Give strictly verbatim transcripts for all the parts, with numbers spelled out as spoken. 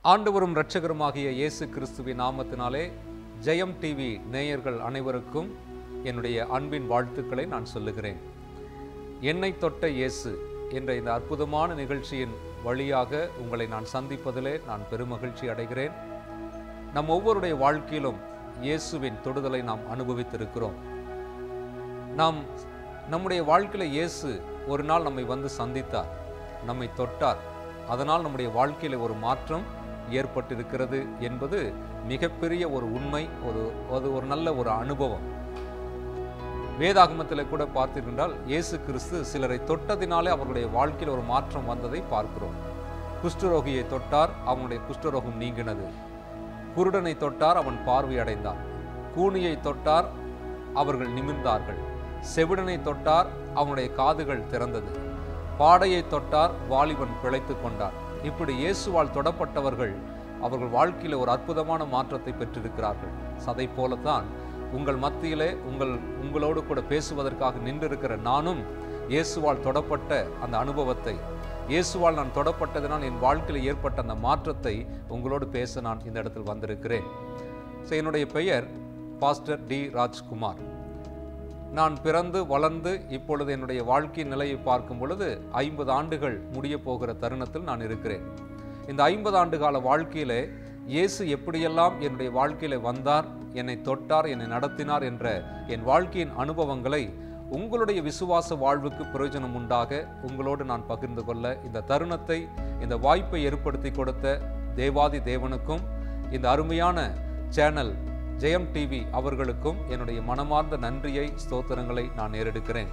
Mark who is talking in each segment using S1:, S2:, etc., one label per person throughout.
S1: ஆண்டவரும் இரட்சகருமாகிய இயேசு கிறிஸ்துவின் நாமத்தினாலே ஜெயம் டிவி நேயர்கள் அனைவருக்கும் என்னுடைய அன்பின் வாழ்த்துக்களை நான் சொல்லுகிறேன். என்னை தொட்ட இயேசு என்ற இந்த அற்புதமான நிகழ்ச்சியின் வழியாக உங்களை நான் சந்திப்பதிலே நான் பெருமகிழ்ச்சி அடைகிறேன். நம் ஒவ்வொருடைய வாழ்க்கையிலும் இயேசுவின் தொடுதலை நாம் அனுபவித்திருக்கிறோம். நாம் நம்முடைய வாழ்க்கையில் இயேசு ஒரு நாள் நம்மை வந்து சந்தித்தார், நம்மை தொட்டார். அதனால் நம்முடைய வாழ்க்கையில் ஒரு மாற்றம் ஏற்பட்டிருக்கிறது என்பது மிகப்பெரிய ஒரு உண்மை, ஒரு அது ஒரு நல்ல ஒரு அனுபவம். வேதாகமத்தில் கூட பார்த்தீர்கள், இயேசு கிறிஸ்து சிலரை தொட்டதினாலே அவர்களுடைய வாழ்க்கையில் ஒரு மாற்றம் வந்ததை பார்க்கிறோம். குஷ்டரோகியை தொட்டார், அவனுடைய குஷ்டரோகம் நீங்கினது. குருடனை தொட்டார், அவன் பார்வை அடைந்தான். கூனியை தொட்டார், அவர்கள் நிமிர்ந்தார்கள். செவிடனை தொட்டார், அவனுடைய காதுகள் திறந்தது. பாடையை தொட்டார், வாலிபன் பிழைத்து கொண்டார். இப்படி இயேசுவால் தொடப்பட்டவர்கள் அவர்கள் வாழ்க்கையில் ஒரு அற்புதமான மாற்றத்தை பெற்றிருக்கிறார்கள். அதை போலத்தான் உங்கள் மத்தியிலே உங்கள் உங்களோடு கூட பேசுவதற்காக நின்றிருக்கிற நானும் இயேசுவால் தொடப்பட்ட அந்த அனுபவத்தை, இயேசுவால் நான் தொடப்பட்டதனால் என் வாழ்க்கையில் ஏற்பட்ட அந்த மாற்றத்தை உங்களோடு பேச நான் இந்த இடத்தில் வந்திருக்கிறேன். என்னுடைய பெயர் பாஸ்டர் டி ராஜ்குமார். நான் பிறந்து வளர்ந்து இப்பொழுது என்னுடைய வாழ்க்கை நிலையை பார்க்கும் பொழுது ஐம்பது ஆண்டுகள் முடிய போகிற தருணத்தில் நான் இருக்கிறேன். இந்த ஐம்பது ஆண்டு கால வாழ்க்கையிலே இயேசு எப்படியெல்லாம் என்னுடைய வாழ்க்கையில வந்தார், என்னை தொட்டார், என்னை நடத்தினார் என்ற என் வாழ்க்கையின் அனுபவங்களை உங்களுடைய விசுவாச வாழ்வுக்கு பிரயோஜனம் உண்டாக உங்களோடு நான் பகிர்ந்து கொள்ள இந்த தருணத்தை, இந்த வாய்ப்பை ஏற்படுத்தி கொடுத்த தேவாதி தேவனுக்கும் இந்த அருமையான சேனல் ஜெயம் டிவி அவர்களுக்கும் என்னுடைய மனமார்ந்த நன்றியை, ஸ்தோத்திரங்களை நான் ஏறெடுக்கிறேன்.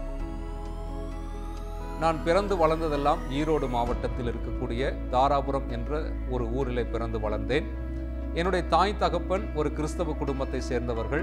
S1: நான் பிறந்து வளர்ந்ததெல்லாம் ஈரோடு மாவட்டத்தில் இருக்கக்கூடிய தாராபுரம் என்ற ஒரு ஊரிலே பிறந்து வளர்ந்தேன். என்னுடைய தாய் தகப்பன் ஒரு கிறிஸ்தவ குடும்பத்தை சேர்ந்தவர்கள்.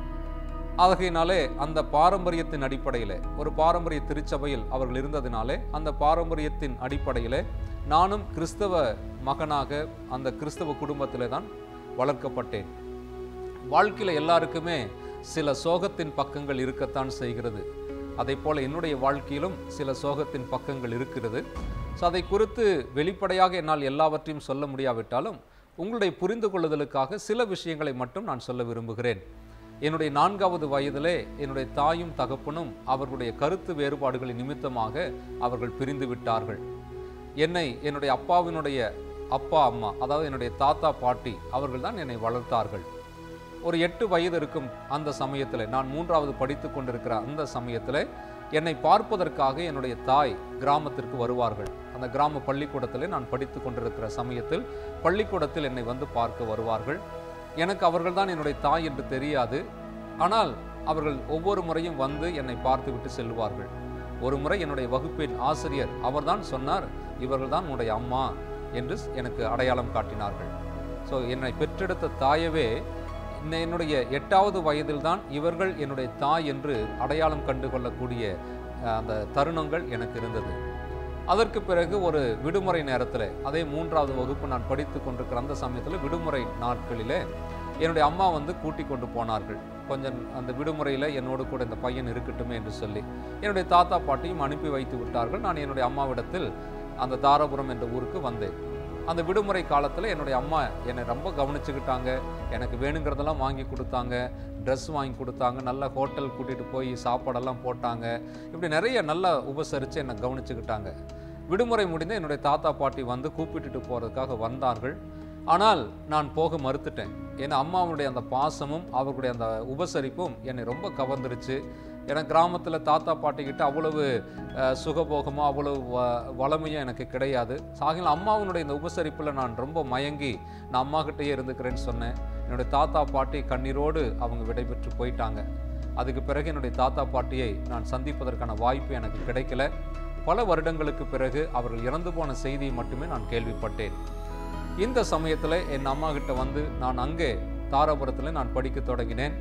S1: ஆகையினாலே அந்த பாரம்பரியத்தின் அடிப்படையில், ஒரு பாரம்பரிய திருச்சபையில் அவர்கள் இருந்ததினாலே அந்த பாரம்பரியத்தின் அடிப்படையில் நானும் கிறிஸ்தவ மகனாக அந்த கிறிஸ்தவ குடும்பத்திலே தான் வளர்க்கப்பட்டேன். வாழ்க்கையில் எல்லாருக்குமே சில சோகத்தின் பக்கங்கள் இருக்கத்தான் செய்கிறது. அதை போல என்னுடைய வாழ்க்கையிலும் சில சோகத்தின் பக்கங்கள் இருக்கிறது. ஸோ அதை குறித்து வெளிப்படையாக என்னால் எல்லாவற்றையும் சொல்ல முடியாவிட்டாலும் உங்களுடைய புரிந்து கொள்ளுதலுக்காக சில விஷயங்களை மட்டும் நான் சொல்ல விரும்புகிறேன். என்னுடைய நான்காவது வயதிலே என்னுடைய தாயும் தகப்பனும் அவர்களுடைய கருத்து வேறுபாடுகளின் நிமித்தமாக அவர்கள் பிரிந்து விட்டார்கள். என்னை என்னுடைய அப்பாவினுடைய அப்பா அம்மா, அதாவது என்னுடைய தாத்தா பாட்டி, அவர்கள் தான் என்னை வளர்த்தார்கள். ஒரு எட்டு வயது இருக்கும் அந்த சமயத்தில், நான் மூன்றாவது படித்து கொண்டிருக்கிற அந்த சமயத்தில் என்னை பார்ப்பதற்காக என்னுடைய தாய் கிராமத்திற்கு வருவார்கள். அந்த கிராம பள்ளிக்கூடத்தில் நான் படித்து கொண்டிருக்கிற சமயத்தில் பள்ளிக்கூடத்தில் என்னை வந்து பார்க்க வருவார்கள். எனக்கு அவர்கள் தான் என்னுடைய தாய் என்று தெரியாது. ஆனால் அவர்கள் ஒவ்வொரு முறையும் வந்து என்னை பார்த்து விட்டு செல்வார்கள். ஒரு முறை என்னுடைய வகுப்பின் ஆசிரியர் அவர்தான் சொன்னார், இவர்கள் தான் உன்னுடைய அம்மா என்று எனக்கு அடையாளம் காட்டினார்கள். ஸோ என்னை பெற்றெடுத்த தாயவே என்னுடைய எட்டாவது வயதில் தான் இவர்கள் என்னுடைய தாய் என்று அடையாளம் கண்டு கொள்ளக்கூடிய அந்த தருணங்கள் எனக்கு இருந்தது. அதற்கு பிறகு ஒரு விடுமுறை நேரத்தில், அதே மூன்றாவது வகுப்பு நான் படித்து கொண்டிருக்கிற அந்த சமயத்தில் விடுமுறை நாட்களில் என்னுடைய அம்மா வந்து கூட்டி கொண்டு போனார்கள். கொஞ்சம் அந்த விடுமுறையில் என்னோடு கூட இந்த பையன் இருக்கட்டுமே என்று சொல்லி என்னுடைய தாத்தா பாட்டியும் அனுப்பி வைத்து விட்டார்கள். நான் என்னுடைய அம்மாவிடத்தில் அந்த தாராபுரம் என்ற ஊருக்கு வந்தேன். அந்த விடுமுறை காலத்தில் என்னுடைய அம்மா என்னை ரொம்ப கவனிச்சுக்கிட்டாங்க. எனக்கு வேணுங்கிறதெல்லாம் வாங்கி கொடுத்தாங்க, ட்ரெஸ் வாங்கி கொடுத்தாங்க, நல்ல ஹோட்டல் கூட்டிகிட்டு போய் சாப்பாடெல்லாம் போட்டாங்க. இப்படி நிறைய நல்லா உபசரித்து என்னை கவனிச்சுக்கிட்டாங்க. விடுமுறை முடிந்து என்னுடைய தாத்தா பாட்டி வந்து கூப்பிட்டுட்டு போகிறதுக்காக வந்தார்கள். ஆனால் நான் போக மறுத்துட்டேன். ஏன்னா அம்மாவுடைய அந்த பாசமும் அவர்களுடைய அந்த உபசரிப்பும் என்னை ரொம்ப கவர்ந்துருச்சு. ஏன்னா கிராமத்தில் தாத்தா பாட்டிக்கிட்ட அவ்வளவு சுகபோகமோ அவ்வளவு வ வளமையும் எனக்கு கிடையாது. ஆகினால் அம்மாவனுடைய இந்த உபசரிப்பில் நான் ரொம்ப மயங்கி நான் அம்மாக்கிட்டேயே இருந்துக்கிறேன்னு சொன்னேன். என்னுடைய தாத்தா பாட்டி கண்ணீரோடு அவங்க விடைபெற்று போயிட்டாங்க. அதுக்கு பிறகு என்னுடைய தாத்தா பாட்டியை நான் சந்திப்பதற்கான வாய்ப்பு எனக்கு கிடைக்கல. பல வருடங்களுக்கு பிறகு அவர்கள் இறந்து போன செய்தியை மட்டுமே நான் கேள்விப்பட்டேன். இந்த சமயத்தில் என் அம்மா கிட்ட வந்து நான் அங்கே தாராபுரத்தில் நான் படிக்க தொடங்கினேன்.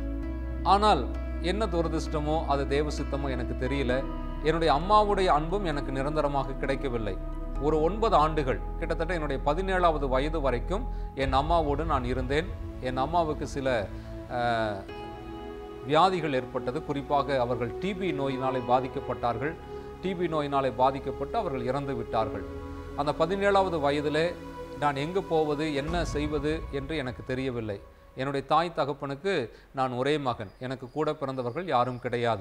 S1: ஆனால் என்ன துரதிர்ஷ்டமோ அது தேவ சித்தமோ எனக்கு தெரியல, என்னுடைய அம்மாவுடைய அன்பும் எனக்கு நிரந்தரமாக கிடைக்கவில்லை. ஒரு ஒன்பது ஆண்டுகள், கிட்டத்தட்ட என்னுடைய பதினேழாவது வயது வரைக்கும் என் அம்மாவோடு நான் இருந்தேன். என் அம்மாவுக்கு சில வியாதிகள் ஏற்பட்டது. குறிப்பாக அவர்கள் டிபி நோயினாலே பாதிக்கப்பட்டார்கள். டிபி நோயினாலே பாதிக்கப்பட்டு அவர்கள் இறந்து விட்டார்கள். அந்த பதினேழாவது வயதிலே நான் எங்கு போவது, என்ன செய்வது என்று எனக்கு தெரியவில்லை. என்னுடைய தாய் தகப்பனுக்கு நான் ஒரே மகன், எனக்கு கூட பிறந்தவர்கள் யாரும் கிடையாது.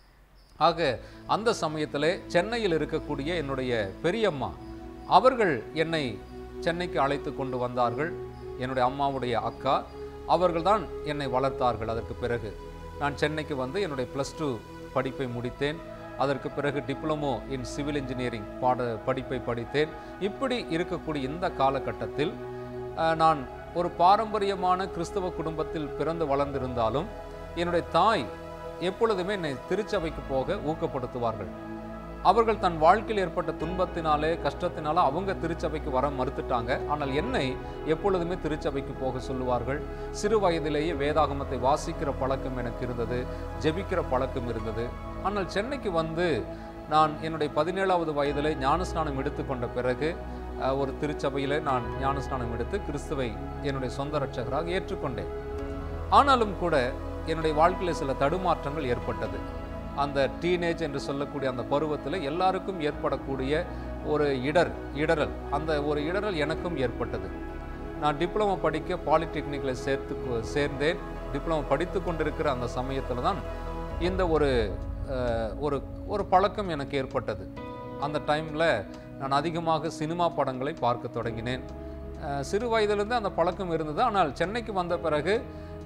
S1: ஆக அந்த சமயத்தில் சென்னையில் இருக்கக்கூடிய என்னுடைய பெரியம்மா அவர்கள் என்னை சென்னைக்கு அழைத்து கொண்டு வந்தார்கள். என்னுடைய அம்மாவுடைய அக்கா அவர்கள்தான் என்னை வளர்த்தார்கள். அதற்கு பிறகு நான் சென்னைக்கு வந்து என்னுடைய ப்ளஸ் டூ படிப்பை முடித்தேன். அதற்கு பிறகு டிப்ளமோ இன் சிவில் இன்ஜினியரிங் பாட படிப்பை படித்தேன். இப்படி இருக்கக்கூடிய இந்த காலகட்டத்தில் நான் ஒரு பாரம்பரியமான கிறிஸ்தவ குடும்பத்தில் பிறந்து வளர்ந்திருந்தாலும் என்னுடைய தாய் எப்பொழுதுமே என்னை திருச்சபைக்கு போக ஊக்கப்படுத்துவார்கள். அவர்கள் தன் வாழ்க்கையில் ஏற்பட்ட துன்பத்தினாலே கஷ்டத்தினால அவங்க திருச்சபைக்கு வர மறுத்துட்டாங்க. ஆனால் என்னை எப்பொழுதுமே திருச்சபைக்கு போக சொல்லுவார்கள். சிறு வயதிலேயே வேதாகமத்தை வாசிக்கிற பழக்கம் எனக்கு இருந்தது, ஜெபிக்கிற பழக்கம் இருந்தது. ஆனால் சென்னைக்கு வந்து நான் என்னுடைய பதினேழாவது வயதிலே ஞானஸ்நானம் எடுத்துக்கொண்ட பிறகு ஒரு திருச்சபையில் நான் ஞானஸ்நானம் எடுத்து கிறிஸ்துவை என்னுடைய சொந்த ரட்சகராக ஏற்றுக்கொண்டேன். ஆனாலும் கூட என்னுடைய வாழ்க்கையில் சில தடுமாற்றங்கள் ஏற்பட்டது. அந்த டீனேஜ் என்று சொல்லக்கூடிய அந்த பருவத்தில் எல்லாருக்கும் ஏற்படக்கூடிய ஒரு இடர் இடரல் அந்த ஒரு இடரல் எனக்கும் ஏற்பட்டது. நான் டிப்ளமோ படிக்க பாலிடெக்னிக்கில் சேர்த்து சேர்ந்தேன். டிப்ளமோ படித்து கொண்டிருக்கிற அந்த சமயத்தில் தான் இந்த ஒரு ஒரு ஒரு பழக்கம் எனக்கு ஏற்பட்டது. அந்த டைமில் நான் அதிகமாக சினிமா படங்களை பார்க்க தொடங்கினேன். சிறு வயதிலிருந்து அந்த பழக்கம் இருந்தது. ஆனால் சென்னைக்கு வந்த பிறகு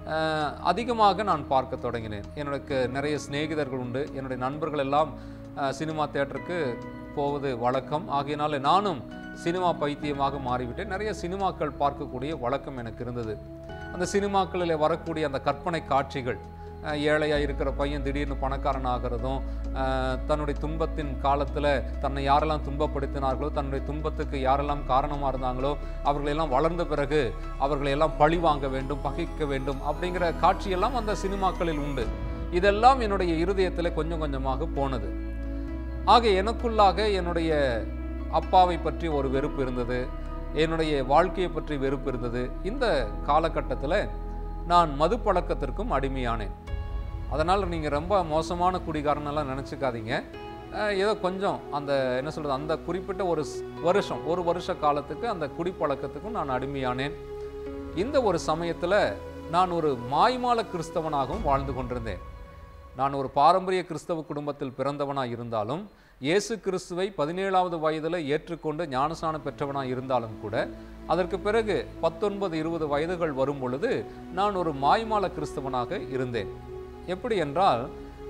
S1: அதிகமாக நான் பார்க்க தொடங்கினேன். எனக்கு நிறைய சிநேகிதர்கள் உண்டு. என்னுடைய நண்பர்கள் எல்லாம் சினிமா தியேட்டருக்கு போவது வழக்கம். ஆகையினால நானும் சினிமா பைத்தியமாக மாறிவிட்டேன். நிறைய சினிமாக்கள் பார்க்கக்கூடிய வழக்கம் எனக்கு இருந்தது. அந்த சினிமாக்களில் வரக்கூடிய அந்த கற்பனை காட்சிகள், ஏழையாக இருக்கிற பையன் திடீர்னு பணக்காரன் ஆகிறதும், தன்னுடைய துன்பத்தின் காலத்தில் தன்னை யாரெல்லாம் துன்பப்படுத்தினார்களோ, தன்னுடைய துன்பத்துக்கு யாரெல்லாம் காரணமாக இருந்தாங்களோ அவர்களெல்லாம் வளர்ந்த பிறகு அவர்களையெல்லாம் பழி வாங்க வேண்டும், பகைக்க வேண்டும் அப்படிங்கிற காட்சியெல்லாம் அந்த சினிமாக்களில் உண்டு. இதெல்லாம் என்னுடைய இருதயத்தில் கொஞ்சம் கொஞ்சமாக போனது. ஆக எனக்குள்ளாக என்னுடைய அப்பாவை பற்றி ஒரு வெறுப்பு இருந்தது, என்னுடைய வாழ்க்கையை பற்றி வெறுப்பு இருந்தது. இந்த காலகட்டத்தில் நான் மது பழக்கத்திற்கும் அடிமையானேன். அதனால் நீங்கள் ரொம்ப மோசமான குடிகாரனெல்லாம் நினச்சிக்காதீங்க. ஏதோ கொஞ்சம் அந்த என்ன சொல்கிறது, அந்த குறிப்பிட்ட ஒரு வருஷம் ஒரு வருஷ காலத்துக்கு அந்த குடிப்பழக்கத்துக்கும் நான் அடிமையானேன். இந்த ஒரு சமயத்தில் நான் ஒரு மாய்மால கிறிஸ்தவனாகவும் வாழ்ந்து கொண்டிருந்தேன். நான் ஒரு பாரம்பரிய கிறிஸ்தவ குடும்பத்தில் பிறந்தவனாக இருந்தாலும், இயேசு கிறிஸ்துவை பதினேழாவது வயதில் ஏற்றுக்கொண்டு ஞானஸ்நானம் பெற்றவனாக இருந்தாலும் கூட அதற்கு பிறகு பத்தொன்பது இருபது வயதுகள் வரும் பொழுது நான் ஒரு மாய்மால கிறிஸ்தவனாக இருந்தேன். எப்படி என்றால்,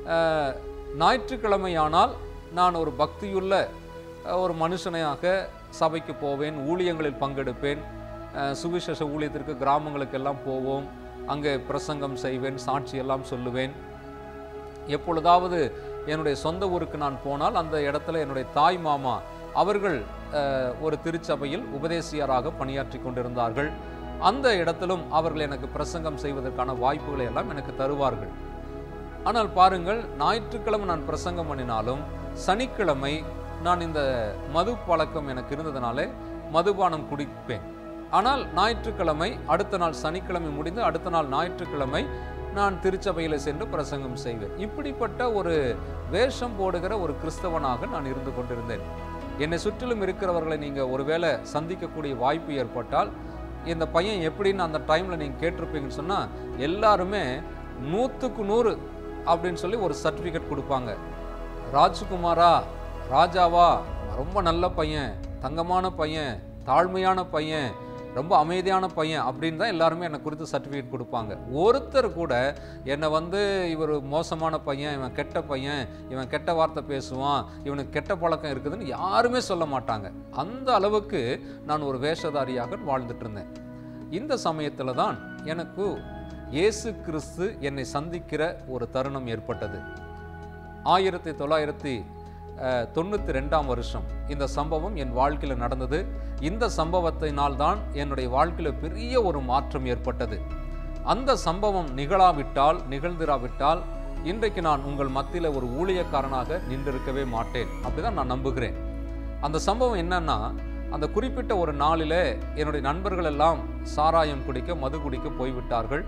S1: ஞாயிற்றுக்கிழமையானால் நான் ஒரு பக்தியுள்ள ஒரு மனுஷனாக சபைக்கு போவேன், ஊழியங்களில் பங்கெடுப்பேன், சுவிசேஷ ஊழியத்திற்கு கிராமங்களுக்கெல்லாம் போவோம், அங்கே பிரசங்கம் செய்வேன், சாட்சியெல்லாம் சொல்லுவேன். எப்பொழுதாவது என்னுடைய சொந்த ஊருக்கு நான் போனால் அந்த இடத்துல என்னுடைய தாய் மாமா அவர்கள் ஒரு திருச்சபையில் உபதேசியராக பணியாற்றி கொண்டிருந்தார்கள். அந்த இடத்திலும் அவர்கள் எனக்கு பிரசங்கம் செய்வதற்கான வாய்ப்புகளை எல்லாம் எனக்கு தருவார்கள். ஆனால் பாருங்கள், ஞாயிற்றுக்கிழமை நான் பிரசங்கம் பண்ணினாலும் சனிக்கிழமை நான் இந்த மது பழக்கம் எனக்கு இருந்ததுனாலே மதுபானம் குடிப்பேன். ஆனால் ஞாயிற்றுக்கிழமை அடுத்த நாள் சனிக்கிழமை முடிந்து அடுத்த நாள் ஞாயிற்றுக்கிழமை நான் திருச்சபையில் சென்று பிரசங்கம் செய்வேன். இப்படிப்பட்ட ஒரு வேஷம் போடுகிற ஒரு கிறிஸ்தவனாக நான் இருந்து கொண்டிருந்தேன். என்னை சுற்றிலும் இருக்கிறவர்களை நீங்கள் ஒருவேளை சந்திக்கக்கூடிய வாய்ப்பு ஏற்பட்டால், இந்த பையன் எப்படின்னு அந்த டைமில் நீங்கள் கேட்டிருப்பீங்கன்னு சொன்னால், எல்லாருமே நூற்றுக்கு நூறு அப்படின்னு சொல்லி ஒரு சர்டிஃபிகேட் கொடுப்பாங்க. ராஜ்குமாரா, ராஜாவா, ரொம்ப நல்ல பையன், தங்கமான பையன், தாழ்மையான பையன், ரொம்ப அமைதியான பையன் அப்படின்னு தான் எல்லாருமே என்னை குறித்து சர்டிஃபிகேட் கொடுப்பாங்க. ஒருத்தர் கூட என்னை வந்து இவர் மோசமான பையன், இவன் கெட்ட பையன், இவன் கெட்ட வார்த்தை பேசுவான், இவனுக்கு கெட்ட பழக்கம் இருக்குதுன்னு யாருமே சொல்ல மாட்டாங்க. அந்த அளவுக்கு நான் ஒரு வேஷதாரியாக வாழ்ந்துட்டு இருந்தேன். இந்த சமயத்தில் தான் எனக்கு இயேசு கிறிஸ்து என்னை சந்திக்கிற ஒரு தருணம் ஏற்பட்டது. ஆயிரத்தி தொள்ளாயிரத்தி தொண்ணூற்றி ரெண்டாம் வருஷம் இந்த சம்பவம் என் வாழ்க்கையில் நடந்தது. இந்த சம்பவத்தினால் தான் என்னுடைய வாழ்க்கையில் பெரிய ஒரு மாற்றம் ஏற்பட்டது. அந்த சம்பவம் நிகழாவிட்டால் நிகழ்ந்திராவிட்டால் இன்றைக்கு நான் உங்கள் மத்தியில் ஒரு ஊழியக்காரனாக நின்றிருக்கவே மாட்டேன். அப்படிதான் நான் நம்புகிறேன். அந்த சம்பவம் என்னன்னா, அந்த குறிப்பிட்ட ஒரு நாளில் என்னுடைய நண்பர்கள் எல்லாம் சாராயம் குடிக்க மது குடிக்க போய்விட்டார்கள்.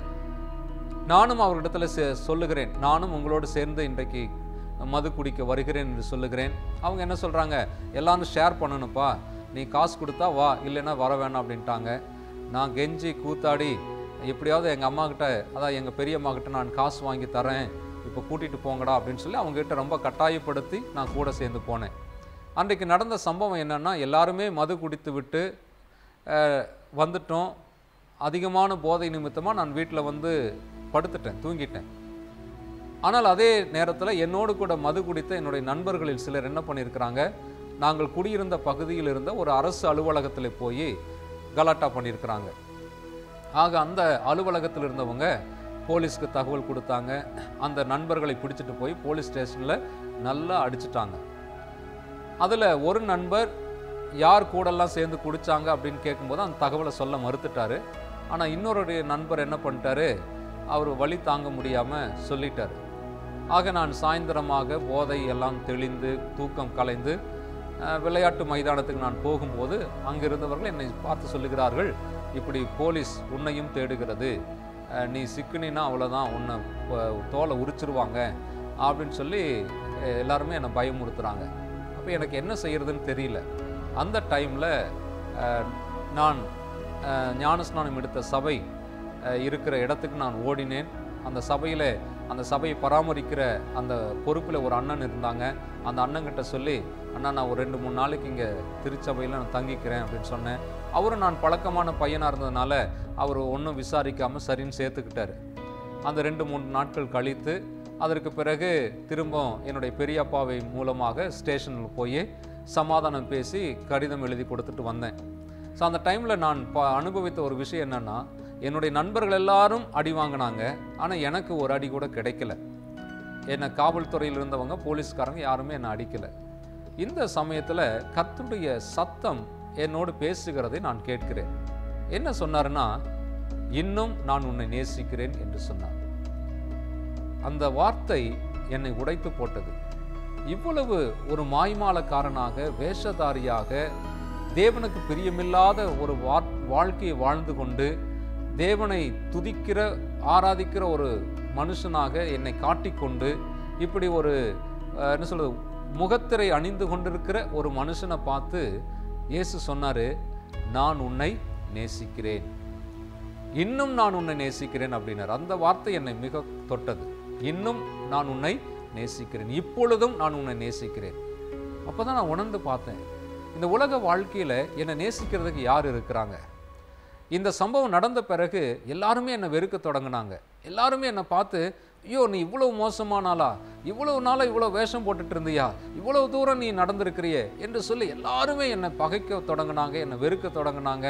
S1: நானும் அவர்களிடத்தில் சொல்லுகிறேன், நானும் உங்களோடு சேர்ந்து இன்றைக்கு மது குடிக்க வருகிறேன் என்று சொல்லுகிறேன். அவங்க என்ன சொல்கிறாங்க, எல்லாரும் ஷேர் பண்ணணும்ப்பா, நீ காசு கொடுத்தா வா, இல்லைன்னா வர வேணாம் அப்படின்ட்டாங்க. நான் கெஞ்சி கூத்தாடி எப்படியாவது எங்கள் அம்மா கிட்ட, அதான் எங்கள் பெரியம்மா கிட்ட நான் காசு வாங்கி தரேன், இப்போ கூட்டிகிட்டு போங்கடா அப்படின்னு சொல்லி அவங்ககிட்ட ரொம்ப கட்டாயப்படுத்தி நான் கூட சேர்ந்து போனேன். அன்றைக்கு நடந்த சம்பவம் என்னென்னா, எல்லாருமே மது குடித்து விட்டு வந்துட்டோம். அதிகமான போதை நிமித்தமாக நான் வீட்டில் வந்து படுத்துட்டேன், தூங்கிட்டேன். ஆனால் அதே நேரத்தில் என்னோடு கூட மது குடித்த என்னுடைய நண்பர்களில் சிலர் என்ன பண்ணியிருக்கிறாங்க, நாங்கள் குடியிருந்த பகுதியில் இருந்த ஒரு அரசு அலுவலகத்தில் போய் கலாட்டா பண்ணியிருக்கிறாங்க. ஆக அந்த அலுவலகத்தில் இருந்தவங்க போலீஸ்க்கு தகவல் கொடுத்தாங்க. அந்த நண்பர்களை பிடிச்சிட்டு போய் போலீஸ் ஸ்டேஷனில் நல்லா அடிச்சிட்டாங்க. அதில் ஒரு நண்பர் யார் கூடெல்லாம் சேர்ந்து குடித்தாங்க அப்படின்னு கேட்கும்போது அந்த தகவலை சொல்ல மறுத்துட்டார். ஆனால் இன்னொரு நண்பர் என்ன பண்ணிட்டாரு, அவர் வழி தாங்க முடியாமல் சொல்லிட்டார். ஆக நான் சாயந்தரமாக போதை எல்லாம் தெளிந்து தூக்கம் கலைந்து விளையாட்டு மைதானத்துக்கு நான் போகும்போது அங்கே இருந்தவர்கள் என்னை பார்த்து சொல்லுகிறார்கள், இப்படி போலீஸ் உன்னையும் தேடுகிறது, நீ சிக்குனா அவ்வளோதான், உன்னை தோலை உரிச்சிருவாங்க அப்படின்னு சொல்லி எல்லாருமே என்னை பயமுறுத்துகிறாங்க. அப்போ எனக்கு என்ன செய்கிறதுன்னு தெரியல. அந்த டைமில் நான் ஞானஸ்நானம் எடுத்த சபை இருக்கிற இடத்துக்கு நான் ஓடினேன். அந்த சபையில் அந்த சபையை பராமரிக்கிற அந்த பொறுப்பில் ஒரு அண்ணன் இருந்தாங்க. அந்த அண்ணன்கிட்ட சொல்லி, அண்ணா நான் ஒரு ரெண்டு மூணு நாளைக்கு இங்கே திருச்சபையில் நான் தங்கிக்கிறேன் அப்படின்னு சொன்னேன். அவரும் நான் பழக்கமான பையனாக இருந்ததுனால அவர் ஒன்றும் விசாரிக்காமல் சரின்னு சேர்த்துக்கிட்டார். அந்த ரெண்டு மூணு நாட்கள் கழித்து அதற்கு பிறகு திரும்ப என்னுடைய பெரியப்பாவை மூலமாக ஸ்டேஷனில் போய் சமாதானம் பேசி கடிதம் எழுதி கொடுத்துட்டு வந்தேன். ஸோ அந்த டைமில் நான் ப அனுபவித்த ஒரு விஷயம் என்னென்னா, என்னுடைய நண்பர்கள் எல்லாரும் அடி வாங்கினாங்க, ஆனால் எனக்கு ஒரு அடி கூட கிடைக்கல. என்னை காவல்துறையில் இருந்தவங்க போலீஸ்காரங்க யாருமே என்னை அடிக்கலை. இந்த சமயத்தில் கர்த்தருடைய சத்தம் என்னோடு பேசுகிறதை நான் கேட்கிறேன். என்ன சொன்னாருன்னா, இன்னும் நான் உன்னை நேசிக்கிறேன் என்று சொன்னார். அந்த வார்த்தை என்னை உடைத்து போட்டது. இவ்வளவு ஒரு மாய்மாலக்காரனாக, வேஷதாரியாக, தேவனுக்கு பிரியமில்லாத ஒரு வாழ்க்கையை வாழ்ந்து கொண்டு தேவனை துதிக்கிற ஆராதிக்கிற ஒரு மனுஷனாக என்னை காட்டிக்கொண்டு இப்படி ஒரு என்ன சொல்றது முகத்திரை அணிந்து கொண்டிருக்கிற ஒரு மனுஷனை பார்த்து இயேசு சொன்னாரு, நான் உன்னை நேசிக்கிறேன், இன்னும் நான் உன்னை நேசிக்கிறேன் அப்படின்னார். அந்த வார்த்தை என்னை மிக தொட்டது. இன்னும் நான் உன்னை நேசிக்கிறேன், இப்பொழுதும் நான் உன்னை நேசிக்கிறேன். அப்போதான் நான் உணர்ந்து பார்த்தேன், இந்த உலக வாழ்க்கையில் என்னை நேசிக்கிறதுக்கு யார் இருக்கிறாங்க? இந்த சம்பவம் நடந்த பிறகு எல்லாருமே என்னை வெறுக்க தொடங்கினாங்க. எல்லாருமே என்னை பார்த்து, ஐயோ நீ இவ்வளவு மோசமானாலா, இவ்வளவு நாளாக இவ்வளோ வேஷம் போட்டுட்டு இருந்தியா, இவ்வளவு தூரம் நீ நடந்திருக்கிறியே என்று சொல்லி எல்லாருமே என்னை பகைக்க தொடங்கினாங்க, என்னை வெறுக்க தொடங்கினாங்க.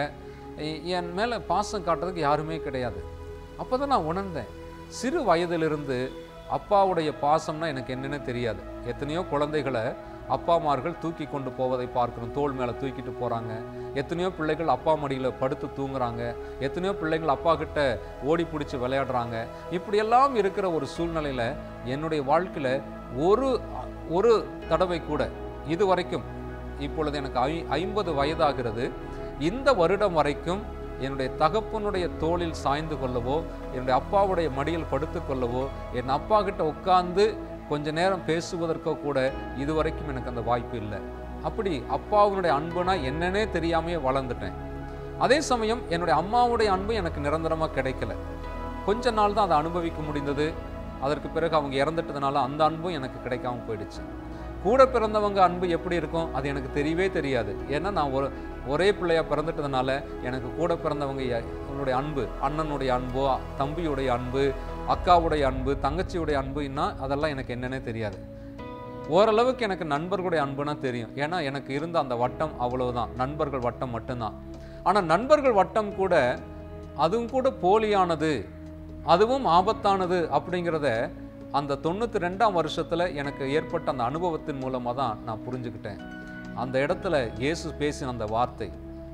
S1: என் மேலே பாசம் காட்டுறதுக்கு யாருமே கிடையாது. அப்போ தான் நான் உணர்ந்தேன், சிறு வயதிலிருந்து அப்பாவுடைய பாசம்னா எனக்கு என்னென்னு தெரியாது. எத்தனையோ குழந்தைகளை அப்பாமார்கள் தூக்கி கொண்டு போவதை பார்க்கணும், தோள் மேலே தூக்கிட்டு போகிறாங்க. எத்தனையோ பிள்ளைகள் அப்பா மடியில் படுத்து தூங்குறாங்க. எத்தனையோ பிள்ளைகள் அப்பா கிட்ட ஓடி பிடிச்சி விளையாடுறாங்க. இப்படியெல்லாம் இருக்கிற ஒரு சூழ்நிலையில் என்னுடைய வாழ்க்கையில் ஒரு ஒரு தடவை கூட இது வரைக்கும், இப்பொழுது எனக்கு ஐ ஐம்பது வயதாகிறது, இந்த வருடம் வரைக்கும் என்னுடைய தகப்பனுடைய தோளில் சாய்ந்து கொள்ளவோ, என்னுடைய அப்பாவுடைய மடியில் படுத்து கொள்ளவோ, என் அப்பா கிட்ட உட்கார்ந்து கொஞ்ச நேரம் பேசுவதற்கோ கூட இதுவரைக்கும் எனக்கு அந்த வாய்ப்பு இல்லை. அப்படி அப்பாவுடைய அன்புனா என்னன்னே தெரியாமையே வளர்ந்துட்டேன். அதே சமயம் என்னுடைய அம்மாவுடைய அன்பு எனக்கு நிரந்தரமாக கிடைக்கல. கொஞ்ச நாள் தான் அதை அனுபவிக்க முடிந்தது. அதற்கு பிறகு அவங்க இறந்துட்டதுனால அந்த அன்பும் எனக்கு கிடைக்காம போயிடுச்சு. கூட பிறந்தவங்க அன்பு எப்படி இருக்கும் அது எனக்கு தெரியவே தெரியாது. ஏன்னா நான் ஒரு ஒரே பிள்ளையாக பிறந்துட்டதுனால எனக்கு கூட பிறந்தவங்க என்னுடைய அன்பு, அண்ணனுடைய அன்போ, தம்பியுடைய அன்பு, அக்காவுடைய அன்பு, தங்கச்சியுடைய அன்புன்னா அதெல்லாம் எனக்கு என்னன்னே தெரியாது. ஓரளவுக்கு எனக்கு நண்பர்களுடைய அன்புனா தெரியும். ஏன்னா எனக்கு இருந்த அந்த வட்டம் அவ்வளவுதான், நண்பர்கள் வட்டம் மட்டும்தான். ஆனால் நண்பர்கள் வட்டம் கூட அதுவும் கூட போலியானது, அதுவும் ஆபத்தானது அப்படிங்கிறத அந்த தொண்ணூற்றி ரெண்டாம் வருஷத்தில் எனக்கு ஏற்பட்ட அந்த அனுபவத்தின் மூலமாக தான் நான் புரிஞ்சுக்கிட்டேன். அந்த இடத்துல இயேசு பேசின அந்த வார்த்தை,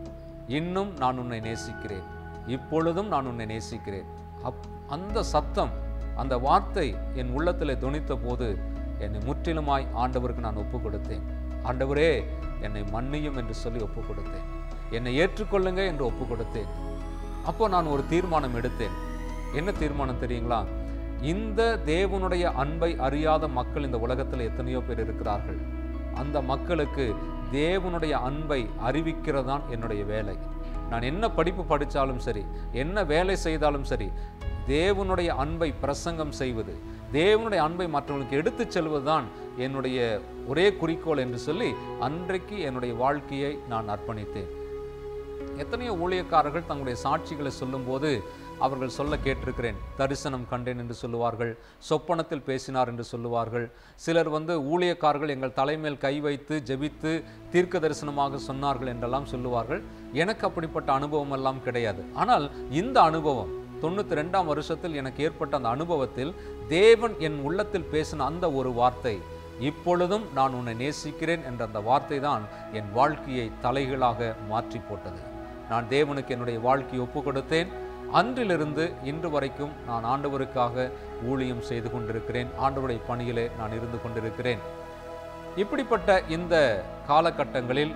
S1: இன்னும் நான் உன்னை நேசிக்கிறேன், இப்பொழுதும் நான் உன்னை நேசிக்கிறேன். அப் அந்த சத்தம், அந்த வார்த்தை என் உள்ளத்தில் தொனித்த போது என்னை முற்றிலுமாய் ஆண்டவருக்கு நான் ஒப்பு கொடுத்தேன். ஆண்டவரே என்னை மன்னியும் என்று சொல்லி ஒப்பு கொடுத்தேன். என்னை ஏற்றுக்கொள்ளுங்க என்று ஒப்பு கொடுத்தேன். அப்போ நான் ஒரு தீர்மானம் எடுத்தேன். என்ன தீர்மானம் தெரியுங்களா? இந்த தேவனுடைய அன்பை அறியாத மக்கள் இந்த உலகத்தில் எத்தனையோ பேர் இருக்கிறார்கள். அந்த மக்களுக்கு தேவனுடைய அன்பை அறிவிக்கிறதான் என்னுடைய வேலை. நான் என்ன படிப்பு படித்தாலும் சரி, என்ன வேலை செய்தாலும் சரி, தேவனுடைய அன்பை பிரசங்கம் செய்வது, தேவனுடைய அன்பை மற்றவர்களுக்கு எடுத்து செல்வதுதான் என்னுடைய ஒரே குறிக்கோள் என்று சொல்லி அன்றைக்கு என்னுடைய வாழ்க்கையை நான் அர்ப்பணித்தேன். எத்தனையோ ஊழியக்காரர்கள் தங்களுடைய சாட்சிகளை சொல்லும்போது அவர்கள் சொல்ல கேட்டிருக்கிறேன். தரிசனம் கண்டேன் என்று சொல்லுவார்கள், சொப்பனத்தில் பேசினார் என்று சொல்லுவார்கள். சிலர் வந்து ஊழியக்காரர்கள் எங்கள் தலைமையில் கை வைத்து ஜெபித்து தீர்க்க தரிசனமாக சொன்னார்கள் என்றெல்லாம் சொல்லுவார்கள். எனக்கு அப்படிப்பட்ட அனுபவம் எல்லாம் கிடையாது. ஆனால் இந்த அனுபவம் தொண்ணூற்றி ரெண்டாம் வருஷத்தில் எனக்கு ஏற்பட்ட அந்த அனுபவத்தில் தேவன் என் உள்ளத்தில் பேசின அந்த ஒரு வார்த்தை, இப்பொழுதும் நான் உன்னை நேசிக்கிறேன் என்ற அந்த வார்த்தை தான் என் வாழ்க்கையை தலைகீழாக மாற்றி போட்டது. நான் தேவனுக்கு என்னுடைய வாழ்க்கையை ஒப்பு கொடுத்தேன். அன்றிலிருந்து இன்று வரைக்கும் நான் ஆண்டவருக்காக ஊழியம் செய்து கொண்டிருக்கிறேன். ஆண்டவருடைய பணியிலே நான் இருந்து கொண்டிருக்கிறேன். இப்படிப்பட்ட இந்த காலகட்டங்களில்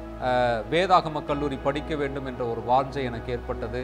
S1: வேதாகம கல்லூரி படிக்க வேண்டும் என்ற ஒரு வாஞ்சை எனக்கு ஏற்பட்டது.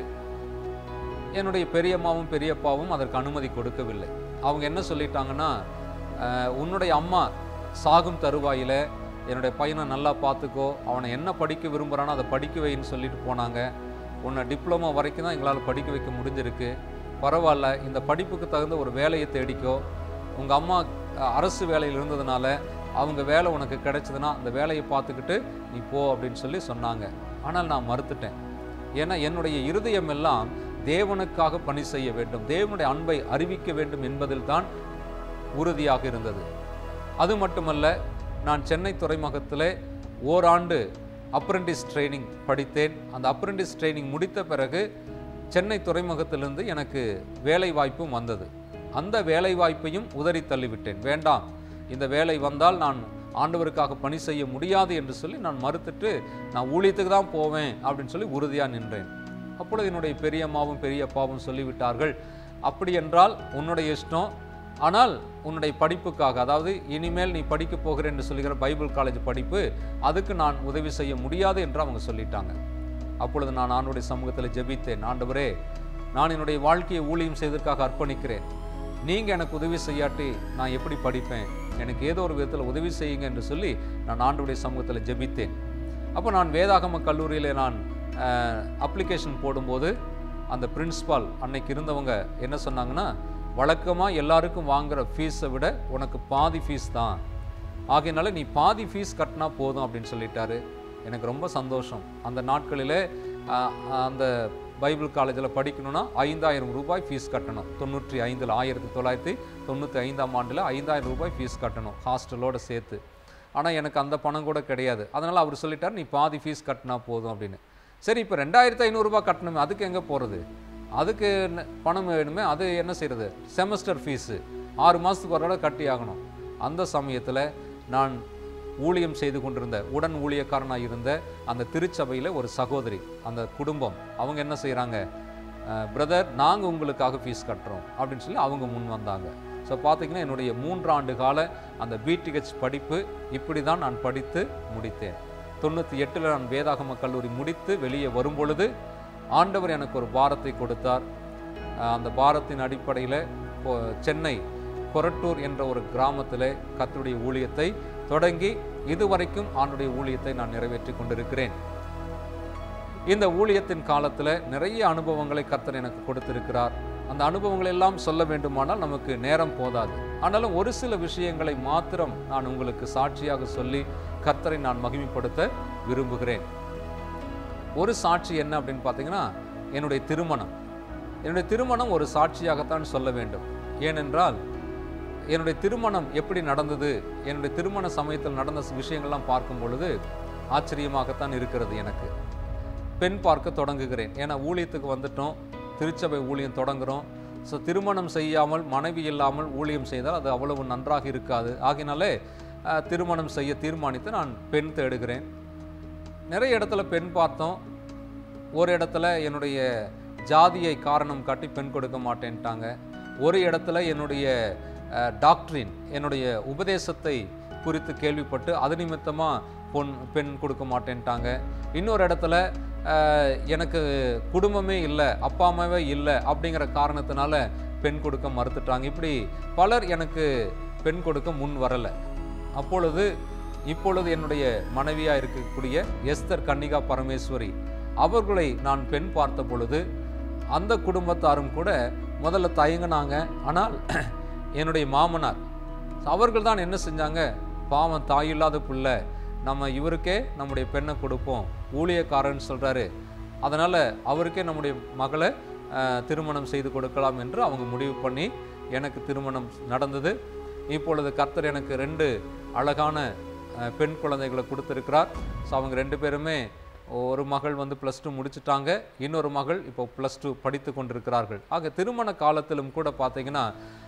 S1: என்னுடைய பெரியம்மாவும் பெரியப்பாவும் அதற்கு அனுமதி கொடுக்கவில்லை. அவங்க என்ன சொல்லிட்டாங்கன்னா, உன்னுடைய அம்மா சாகும் தருவாயில் என்னுடைய பையனை நல்லா பார்த்துக்கோ, அவனை என்ன படிக்க விரும்புகிறானோ அதை படிக்க வைன்னு சொல்லிட்டு போனாங்க. உன்னை டிப்ளமோ வரைக்கும் தான் எங்களால் படிக்க வைக்க முடிஞ்சிருக்கு, பரவாயில்ல, இந்த படிப்புக்கு தகுந்த ஒரு வேலையை தேடிக்கோ. உங்கள் அம்மா அரசு வேலையில் இருந்ததுனால அவங்க வேலை உனக்கு கிடைச்சதுன்னா அந்த வேலையை பார்த்துக்கிட்டு நீ போ அப்படின்னு சொல்லி சொன்னாங்க. ஆனால் நான் மறுத்துட்டேன். ஏன்னா என்னுடைய இருதயம் எல்லாம் தேவனுக்காக பணி செய்ய வேண்டும், தேவனுடைய அன்பை அறிவிக்க வேண்டும் என்பதில் தான் உறுதியாக இருந்தது. அது மட்டுமல்ல, நான் சென்னை துறைமுகத்தில் ஓராண்டு அப்ரெண்டிஸ் ட்ரைனிங் படித்தேன். அந்த அப்ரெண்டிஸ் ட்ரைனிங் முடித்த பிறகு சென்னை துறைமுகத்திலிருந்து எனக்கு வேலை வாய்ப்பும் வந்தது. அந்த வேலை வாய்ப்பையும் உதறி தள்ளிவிட்டேன். வேண்டாம், இந்த வேலை வந்தால் நான் ஆண்டவருக்காக பணி செய்ய முடியாது என்று சொல்லி நான் மறுத்துட்டு நான் ஊழியத்துக்கு தான் போவேன் அப்படின்னு சொல்லி உறுதியாக நின்றேன். அப்பொழுது என்னுடைய பெரியம்மாவும் பெரியப்பாவும் சொல்லிவிட்டார்கள், அப்படி என்றால் உன்னுடைய இஷ்டம், ஆனால் உன்னுடைய படிப்புக்காக, அதாவது இனிமேல் நீ படிக்க போகிறேன் என்று சொல்லுகிற பைபிள் காலேஜ் படிப்பு, அதுக்கு நான் உதவி செய்ய முடியாது என்று அவங்க சொல்லிட்டாங்க. அப்பொழுது நான் ஆண்டவருடைய சமூகத்தில் ஜெபித்தேன். ஆண்டவரே, நான் என்னுடைய வாழ்க்கையை ஊழியம் செய்வதற்காக அர்ப்பணிக்கிறேன். நீங்கள் எனக்கு உதவி செய்யாட்டி நான் எப்படி படிப்பேன்? எனக்கு ஏதோ ஒரு விதத்தில் உதவி செய்யுங்க என்று சொல்லி நான் ஆண்டவருடைய சமூகத்தில் ஜெபித்தேன். அப்போ நான் வேதாகம கல்லூரியில் நான் அப்ளிகேஷன் போடும்போது அந்த பிரின்ஸ்பால் அன்னைக்கு இருந்தவங்க என்ன சொன்னாங்கன்னா, வழக்கமாக எல்லாருக்கும் வாங்குகிற ஃபீஸை விட உனக்கு பாதி ஃபீஸ் தான், ஆகையினால நீ பாதி ஃபீஸ் கட்டினா போதும் அப்படின்னு சொல்லிட்டாரு. எனக்கு ரொம்ப சந்தோஷம். அந்த நாட்களில் அந்த பைபிள் காலேஜில் படிக்கணும்னா ஐந்தாயிரம் ரூபாய் ஃபீஸ் கட்டணும். தொண்ணூற்றி ஐந்தில் ஆயிரத்தி தொள்ளாயிரத்தி தொண்ணூற்றி ஐந்தாம் ஆண்டில் ஐந்தாயிரம் ரூபாய் ஃபீஸ் கட்டணும் ஹாஸ்டலோடு சேர்த்து. ஆனால் எனக்கு அந்த பணம் கூட கிடையாது. அதனால் அவர் சொல்லிட்டார், நீ பாதி ஃபீஸ் கட்டினா போதும் அப்படின்னு. சரி, இப்போ ரெண்டாயிரத்தி ஐநூறுரூபா கட்டணுமே, அதுக்கு எங்கே போகிறது? அதுக்கு பணம் வேணுமே, அது என்ன செய்கிறது? செமஸ்டர் ஃபீஸு ஆறு மாதத்துக்கு ஒரு தடவை கட்டி ஆகணும். அந்த சமயத்தில் நான் ஊழியம் செய்து கொண்டிருந்த உடன் ஊழியக்காரனாக இருந்த அந்த திருச்சபையில் ஒரு சகோதரி, அந்த குடும்பம், அவங்க என்ன செய்கிறாங்க, பிரதர் நாங்கள் உங்களுக்காக ஃபீஸ் கட்டுறோம் அப்படின்னு சொல்லி அவங்க முன் வந்தாங்க. ஸோ பார்த்திங்கன்னா என்னுடைய மூன்றாண்டு கால அந்த பிடிஹெச் படிப்பு இப்படி தான் நான் படித்து முடித்தேன். தொண்ணூற்றி எட்டில் நான் வேதாகம கல்லூரி முடித்து வெளியே வரும்பொழுது ஆண்டவர் எனக்கு ஒரு பாரத்தை கொடுத்தார். அந்த பாரத்தின் அடிப்படையில் சென்னை கொரட்டூர் என்ற ஒரு கிராமத்தில் கர்த்தருடைய ஊழியத்தை தொடங்கி இதுவரைக்கும் ஆண்டுடைய ஊழியத்தை நான் நிறைவேற்றி கொண்டிருக்கிறேன். இந்த ஊழியத்தின் காலத்தில் நிறைய அனுபவங்களை கர்த்தர் எனக்கு கொடுத்திருக்கிறார். அந்த அனுபவங்களை எல்லாம் சொல்ல வேண்டுமானால் நமக்கு நேரம் போதாது. ஆனாலும் ஒரு சில விஷயங்களை மாத்திரம் நான் உங்களுக்கு சாட்சியாக சொல்லி கர்த்தரை நான் மகிமைப்படுத்த விரும்புகிறேன். ஒரு சாட்சி என்ன அப்படின்னு பார்த்தீங்கன்னா, என்னுடைய திருமணம். என்னுடைய திருமணம் ஒரு சாட்சியாகத்தான் சொல்ல வேண்டும். ஏனென்றால் என்னுடைய திருமணம் எப்படி நடந்தது, என்னுடைய திருமண சமயத்தில் நடந்த விஷயங்கள்லாம் பார்க்கும் பொழுது ஆச்சரியமாகத்தான் இருக்கிறது. எனக்கு பெண் பார்க்க தொடங்குகிறேன். ஏன்னா ஊழியத்துக்கு வந்துட்டோம், திருச்சபை ஊழியம் தொடங்குகிறோம். ஸோ திருமணம் செய்யாமல் மனைவி இல்லாமல் ஊழியம் செய்தால் அது அவ்வளவு நன்றாக இருக்காது. ஆகினாலே திருமணம் செய்ய தீர்மானித்து நான் பெண் தேடுகிறேன். நிறைய இடத்துல பெண் பார்த்தோம். ஒரு இடத்துல என்னுடைய ஜாதியை காரணம் காட்டி பெண் கொடுக்க மாட்டேன்ட்டாங்க. ஒரு இடத்துல என்னுடைய டாக்டரின், என்னுடைய உபதேசத்தை குறித்து கேள்விப்பட்டு அது நிமித்தமாக பொன் பெண் கொடுக்க மாட்டேன்ட்டாங்க. இன்னொரு இடத்துல எனக்கு குடும்பமே இல்லை, அப்பா அம்மாவே இல்லை அப்படிங்கிற காரணத்தினால பெண் கொடுக்க மறுத்துட்டாங்க. இப்படி பலர் எனக்கு பெண் கொடுக்க முன் வரலை. அப்பொழுது இப்பொழுது என்னுடைய மனைவியாக இருக்கக்கூடிய எஸ்தர் கன்னிகா பரமேஸ்வரி அவர்களை நான் பெண் பார்த்த பொழுது அந்த குடும்பத்தாரும் கூட முதல்ல தயங்கினாங்க. ஆனால் என்னுடைய மாமனார் அவர்கள் தான் என்ன செஞ்சாங்க, பாவம் தாயில்லாத பிள்ளை, நம்ம இவருக்கே நம்முடைய பெண்ணை கொடுப்போம், ஊழியக்காரன்னு சொல்கிறாரு, அதனால் அவருக்கே நம்முடைய மகளை திருமணம் செய்து கொடுக்கலாம் என்று அவங்க முடிவு பண்ணி எனக்கு திருமணம் நடந்தது. இப்பொழுது கர்த்தர் எனக்கு ரெண்டு அழகான பெண் குழந்தைகளை கொடுத்துருக்கிறார். ஸோ அவங்க ரெண்டு பேருமே, ஒரு மகள் வந்து ப்ளஸ் டூ முடிச்சுட்டாங்க, இன்னொரு மகள் இப்போ ப்ளஸ் டூ படித்து கொண்டிருக்கிறார்கள். ஆக திருமண காலத்திலும் கூட பார்த்திங்கன்னா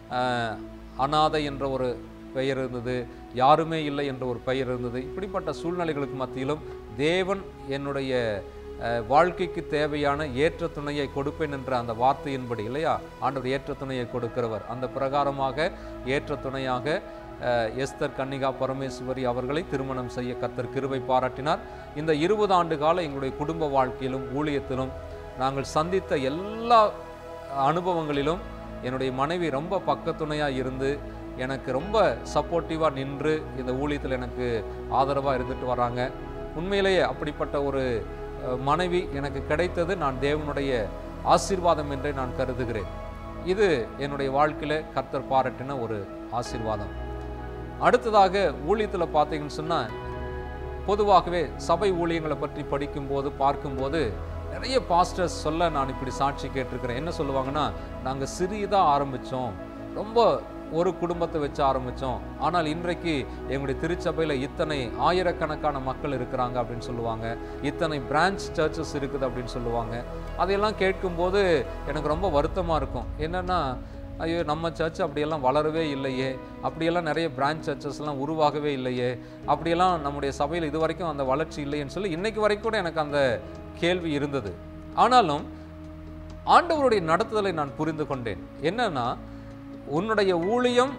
S1: அனாதை என்ற ஒரு பெயர் இருந்தது, யாருமே இல்லை என்ற ஒரு பெயர் இருந்தது. இப்படிப்பட்ட சூழ்நிலைகளுக்கு மத்தியிலும் தேவன் என்னுடைய வாழ்க்கைக்கு தேவையான ஏற்ற துணையை கொடுப்பேன் என்ற அந்த வார்த்தையின்படி, இல்லையா, ஆண்டவர் ஏற்ற துணையை கொடுக்கிறவர். அந்த பிரகாரமாக ஏற்ற துணையாக எஸ்தர் கன்னிகா பரமேஸ்வரி அவர்களை திருமணம் செய்ய கர்த்தர் கிருபை பாராட்டினார். இந்த இருபது ஆண்டு கால எங்களுடைய குடும்ப வாழ்க்கையிலும் ஊழியத்திலும் நாங்கள் சந்தித்த எல்லா அனுபவங்களிலும் என்னுடைய மனைவி ரொம்ப பக்கத்துணையாக இருந்து எனக்கு ரொம்ப சப்போர்ட்டிவாக நின்று இந்த ஊழியத்தில் எனக்கு ஆதரவாக இருந்துட்டு வராங்க. உண்மையிலேயே அப்படிப்பட்ட ஒரு மனைவி எனக்கு கிடைத்தது நான் தேவனுடைய ஆசீர்வாதம் என்றே நான் கருதுகிறேன். இது என்னுடைய வாழ்க்கையில் கர்த்தர் பாராட்டின ஒரு ஆசீர்வாதம். அடுத்ததாக ஊழியத்தில் பார்த்தீங்கன்னு சொன்னால், பொதுவாகவே சபை ஊழியங்களை பற்றி படிக்கும்போது பார்க்கும்போது நிறைய பாஸ்டர்ஸ் சொல்ல நான் இப்படி சாட்சி கேட்டிருக்கிறேன். என்ன சொல்லுவாங்கன்னா, நாங்கள் சிறியதாக ஆரம்பித்தோம், ரொம்ப ஒரு குடும்பத்தை வச்சு ஆரம்பித்தோம், ஆனால் இன்றைக்கு எங்களுடைய திருச்சபையில் இத்தனை ஆயிரக்கணக்கான மக்கள் இருக்கிறாங்க அப்படின்னு சொல்லுவாங்க, இத்தனை பிரான்ச் சர்ச்சஸ் இருக்குது அப்படின்னு சொல்லுவாங்க. அதையெல்லாம் கேட்கும்போது எனக்கு ரொம்ப வருத்தமாக இருக்கும். என்னென்னா, ஐயோ நம்ம சர்ச் அப்படியெல்லாம் வளரவே இல்லையே, அப்படியெல்லாம் நிறைய பிரான்ச் சர்ச்சஸ்லாம் உருவாகவே இல்லையே, அப்படியெல்லாம் நம்முடைய சபையில் இது வரைக்கும் அந்த வளர்ச்சி இல்லைன்னு சொல்லி இன்றைக்கு வரைக்கும் கூட எனக்கு அந்த கேள்வி இருந்தது. ஆனாலும் ஆண்டவருடைய நடத்துதலை நான் புரிந்து கொண்டேன். என்னன்னா, உன்னுடைய ஊழியம்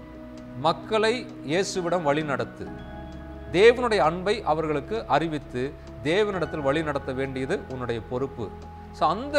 S1: மக்களை இயேசுவிடம் வழி நடத்து, தேவனுடைய அன்பை அவர்களுக்கு அறிவித்து தேவனிடத்தில் வழி நடத்த வேண்டியது உன்னுடைய பொறுப்பு. ஸோ அந்த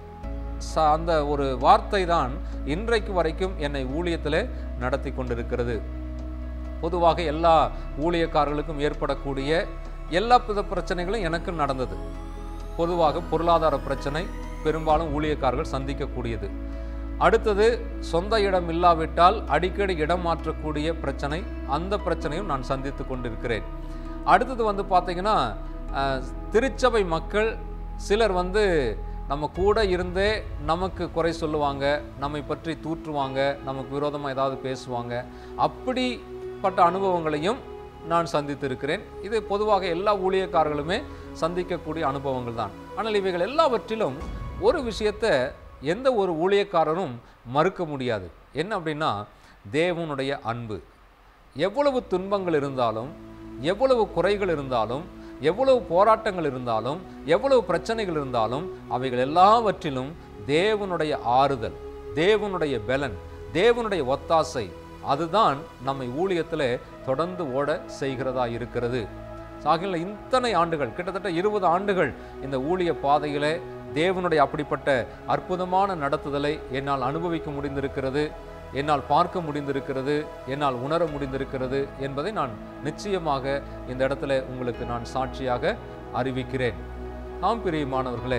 S1: அந்த ஒரு வார்த்தை தான் இன்றைக்கு வரைக்கும் என்னை ஊழியத்திலே நடத்தி கொண்டிருக்கிறது. பொதுவாக எல்லா ஊழியக்காரர்களுக்கும் ஏற்படக்கூடிய எல்லா வித பிரச்சனைகளும் எனக்கு நடந்தது. பொதுவாக பொருளாதார பிரச்சனை பெரும்பாலும் ஊழியக்காரர்கள் சந்திக்கக்கூடியது. அடுத்தது, சொந்த இடம் இல்லாவிட்டால் அடிக்கடி இடம் மாற்றக்கூடிய பிரச்சனை, அந்த பிரச்சனையும் நான் சந்தித்து கொண்டிருக்கிறேன். அடுத்தது வந்து பார்த்தீங்கன்னா, திருச்சபை மக்கள் சிலர் வந்து நம்ம கூட இருந்தே நமக்கு குறை சொல்லுவாங்க, நம்மை பற்றி தூற்றுவாங்க, நமக்கு விரோதமாக ஏதாவது பேசுவாங்க. அப்படிப்பட்ட அனுபவங்களையும் நான் சந்தித்திருக்கிறேன். இது பொதுவாக எல்லா ஊழியக்காரர்களுமே சந்திக்கக்கூடிய அனுபவங்கள் தான். ஆனால் இவைகள் எல்லாவற்றிலும் ஒரு விஷயத்தை எந்த ஒரு ஊழியக்காரரும் மறுக்க முடியாது. என்ன அப்படின்னா, தேவனுடைய அன்பு. எவ்வளவு துன்பங்கள் இருந்தாலும், எவ்வளவு குறைகள் இருந்தாலும், எவ்வளவு போராட்டங்கள் இருந்தாலும், எவ்வளவு பிரச்சனைகள் இருந்தாலும், அவைகள் எல்லாவற்றிலும் தேவனுடைய ஆறுதல், தேவனுடைய பலன், தேவனுடைய ஒத்தாசை, அதுதான் நம்மை ஊழியத்தில் தொடர்ந்து ஓட செய்கிறதா இருக்கிறது. ஆகிய இத்தனை ஆண்டுகள், கிட்டத்தட்ட இருபது ஆண்டுகள் இந்த ஊழிய பாதையிலே தேவனுடைய அப்படிப்பட்ட அற்புதமான நடத்துதலை என்னால் அனுபவிக்க முடிந்திருக்கிறது, என்னால் பார்க்க முடிந்திருக்கிறது, என்னால் உணர முடிந்திருக்கிறது என்பதை நான் நிச்சயமாக இந்த இடத்துல உங்களுக்கு நான் சாட்சியாக அறிவிக்கிறேன். ஆம் பிரியமானவர்களே,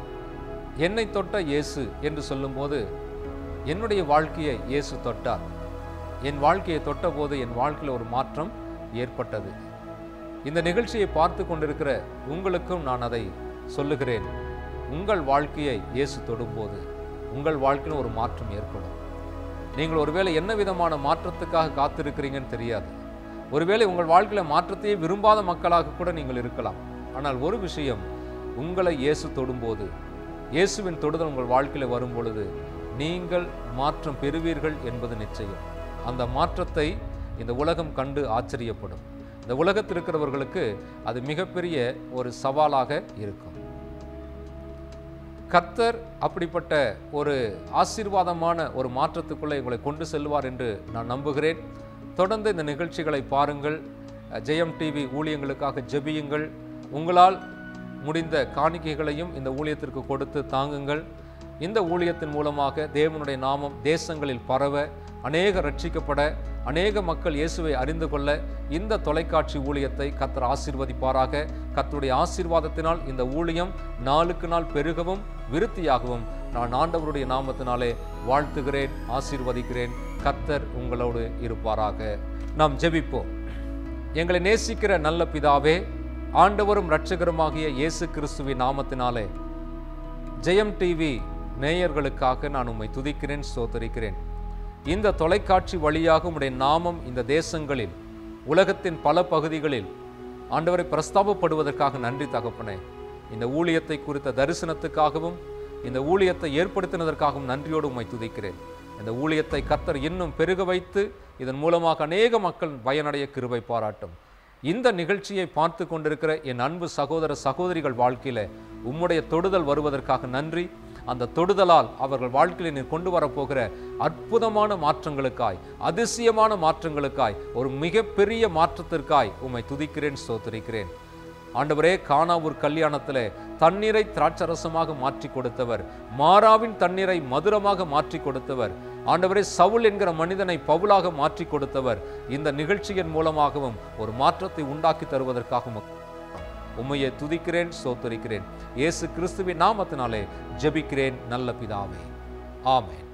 S1: என்னை தொட்ட இயேசு என்று சொல்லும்போது என்னுடைய வாழ்க்கையை இயேசு தொட்டார். என் வாழ்க்கையை தொட்ட போது என் வாழ்க்கையில் ஒரு மாற்றம் ஏற்பட்டது. இந்த நிகழ்ச்சியை பார்த்து கொண்டிருக்கிற உங்களுக்கும் நான் அதை சொல்லுகிறேன். உங்கள் வாழ்க்கையை இயேசு தொடும்போது உங்கள் வாழ்க்கையில் ஒரு மாற்றம் ஏற்படும். நீங்கள் ஒருவேளை என்ன விதமான மாற்றத்துக்காக காத்திருக்கிறீங்கன்னு தெரியாது. ஒருவேளை உங்கள் வாழ்க்கையில் மாற்றத்தையே விரும்பாத மக்களாக கூட நீங்கள் இருக்கலாம். ஆனால் ஒரு விஷயம், உங்களை இயேசு தொடும்போது, இயேசுவின் தொடுதல் உங்கள் வாழ்க்கையில் வரும் பொழுது நீங்கள் மாற்றம் பெறுவீர்கள் என்பது நிச்சயம். அந்த மாற்றத்தை இந்த உலகம் கண்டு ஆச்சரியப்படும். இந்த உலகத்தில் இருக்கிறவர்களுக்கு அது மிகப்பெரிய ஒரு சவாலாக இருக்கும். கர்த்தர் அப்படிப்பட்ட ஒரு ஆசீர்வாதமான ஒரு மாற்றத்துக்குள்ளே உங்களை கொண்டு செல்வார் என்று நான் நம்புகிறேன். தொடர்ந்து இந்த நிகழ்ச்சிகளை பாருங்கள். ஜெயம் டிவி ஊழியங்களுக்காக ஜெபியுங்கள். உங்களால் முடிந்த காணிக்கைகளையும் இந்த ஊழியத்திற்கு கொடுத்து தாங்குங்கள். இந்த ஊழியத்தின் மூலமாக தேவனுடைய நாமம் தேசங்களில் பரவ, அநேக ரட்சிக்கப்பட, அநேக மக்கள் இயேசுவை அறிந்து கொள்ள இந்த தொலைக்காட்சி ஊழியத்தை கர்த்தர் ஆசீர்வதிப்பாராக. கர்த்தருடைய ஆசீர்வாதத்தினால் இந்த ஊழியம் நாளுக்கு நாள் பெருகவும் விருத்தியாகவும் நான் ஆண்டவருடைய நாமத்தினாலே வாழ்த்துகிறேன், ஆசீர்வதிக்கிறேன். கர்த்தர் உங்களோடு இருப்பாராக. நாம் ஜெபிப்போம். எங்களை நேசிக்கிற நல்ல பிதாவே, ஆண்டவரும் இரட்சகருமாகிய இயேசு கிறிஸ்துவின் நாமத்தினாலே ஜெயம் டிவி நேயர்களுக்காக நான் உம்மை துதிக்கிறேன், ஸ்தோத்திரிக்கிறேன். இந்த தொலைக்காட்சி வழியாக உம்முடைய நாமம் இந்த தேசங்களில், உலகத்தின் பல பகுதிகளில் ஆண்டவரை பிரஸ்தாபப்படுவதற்காக நன்றி தகப்பனே. இந்த ஊழியத்தை குறித்த தரிசனத்துக்காகவும் இந்த ஊழியத்தை ஏற்படுத்தினதற்காகவும் நன்றியோடு உம்மை துதிக்கிறேன். இந்த ஊழியத்தை கர்த்தர் இன்னும் பெருக வைத்து இதன் மூலமாக அநேக மக்கள் பயனடைய கிருபை பாராட்டும். இந்த நிகழ்ச்சியை பார்த்து கொண்டிருக்கிற என் அன்பு சகோதர சகோதரிகள் வாழ்க்கையில உம்முடைய தொடுதல் வருவதற்காக நன்றி. அந்த தொடுதலால் அவர்கள் வாழ்க்கையில் நீர் கொண்டு வரப்போகிற அற்புதமான மாற்றங்களுக்காய், அதிசயமான மாற்றங்களுக்காய், ஒரு மிகப்பெரிய மாற்றத்திற்காய் உம்மை துதிக்கிறேன், ஸ்தோத்திரிக்கிறேன். ஆண்டவரே, கானாவூர் கல்யாணத்திலே தண்ணீரை திராட்சரசமாக மாற்றி கொடுத்தவர், மாறாவின் தண்ணீரை மதுரமாக மாற்றி கொடுத்தவர், ஆண்டவரே சவுல் என்கிற மனிதனை பவுலாக மாற்றி கொடுத்தவர், இந்த நிகழ்ச்சியின் மூலமாகவும் ஒரு மாற்றத்தை உண்டாக்கி தருவதற்காகவும் உம்மையை துதிக்கிறேன், ஸ்தோத்திரிக்கிறேன். இயேசு கிறிஸ்துவின் நாமத்தினாலே ஜெபிக்கிறேன் நல்ல பிதாவே, ஆமென்.